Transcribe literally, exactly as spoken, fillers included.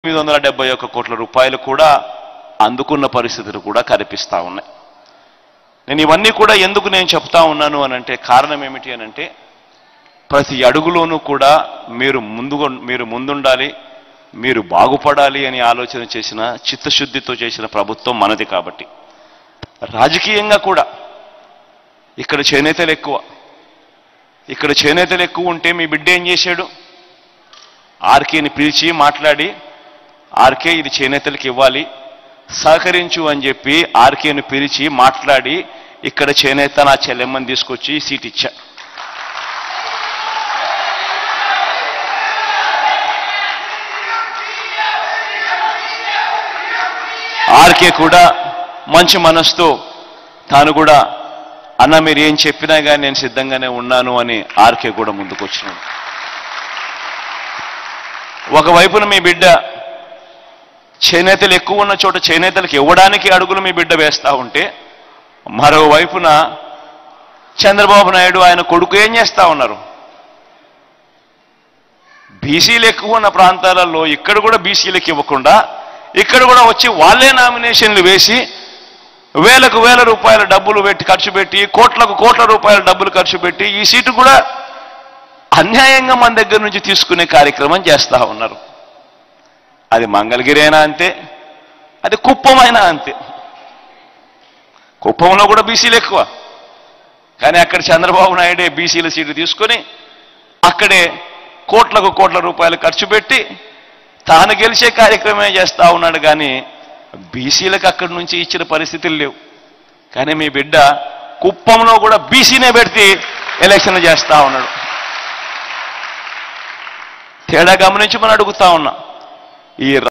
ఎనిమిది వందల డెబ్బై ఒక్క కోట్ల రూపాయలు కూడా అందుకున్న పరిస్థితులు కూడా కనిపిస్తూ ఉన్నాయి. నేను ఇవన్నీ కూడా ఎందుకు నేను చెప్తా ఉన్నాను అనంటే కారణం ఏమిటి అనంటే ప్రతి అడుగులోనూ కూడా మీరు ముందు మీరు ముందుండాలి, మీరు బాగుపడాలి అని ఆలోచన చేసిన చిత్తశుద్ధితో చేసిన ప్రభుత్వం మనది. కాబట్టి రాజకీయంగా కూడా ఇక్కడ చేనేతలు ఎక్కువ ఇక్కడ చేనేతలు ఎక్కువ ఉంటే మీ బిడ్డ ఏం చేశాడు? ఆర్కేని పిలిచి మాట్లాడి ఆర్కే ఇది చేనేతలకు ఇవ్వాలి సహకరించు అని చెప్పి ఆర్కేను పిలిచి మాట్లాడి ఇక్కడ చేనేత నా చెల్లెమ్మని తీసుకొచ్చి సీట్ ఇచ్చా. ఆర్కే కూడా మంచి మనసుతో తాను కూడా అన్న మీరు ఏం చెప్పినా కానీ నేను సిద్ధంగానే ఉన్నాను అని ఆర్కే కూడా ముందుకు వచ్చినాడు. ఒకవైపున మీ బిడ్డ చేనేతలు ఎక్కువ ఉన్న చోట చేనేతలకు ఇవ్వడానికి అడుగులు మీ బిడ్డ వేస్తూ ఉంటే మరోవైపున చంద్రబాబు నాయుడు ఆయన కొడుకు ఏం చేస్తూ ఉన్నారు? బీసీలు ఎక్కువ ఉన్న ప్రాంతాలలో ఇక్కడ కూడా బీసీలకు ఇవ్వకుండా ఇక్కడ కూడా వచ్చి వాళ్ళే నామినేషన్లు వేసి వేలకు వేల రూపాయల డబ్బులు పెట్టి ఖర్చు పెట్టి కోట్లకు కోట్ల రూపాయల డబ్బులు ఖర్చు పెట్టి ఈ సీటు కూడా అన్యాయంగా మన దగ్గర నుంచి తీసుకునే కార్యక్రమం చేస్తూ ఉన్నారు. అది మంగళగిరి అయినా అంతే, అది కుప్పమైనా అంతే. కుప్పంలో కూడా బీసీలు ఎక్కువ, కానీ అక్కడ చంద్రబాబు నాయుడే బీసీల సీటు తీసుకొని అక్కడే కోట్లకు కోట్ల రూపాయలు ఖర్చు పెట్టి తాను గెలిచే కార్యక్రమమే చేస్తూ ఉన్నాడు. కానీ బీసీలకు అక్కడి నుంచి ఇచ్చిన పరిస్థితులు లేవు. కానీ మీ బిడ్డ కుప్పంలో కూడా బీసీనే పెడితే ఎలక్షన్లు చేస్తూ ఉన్నాడు. తేడా గమనించి మనం అడుగుతా ఉన్నా. ఈ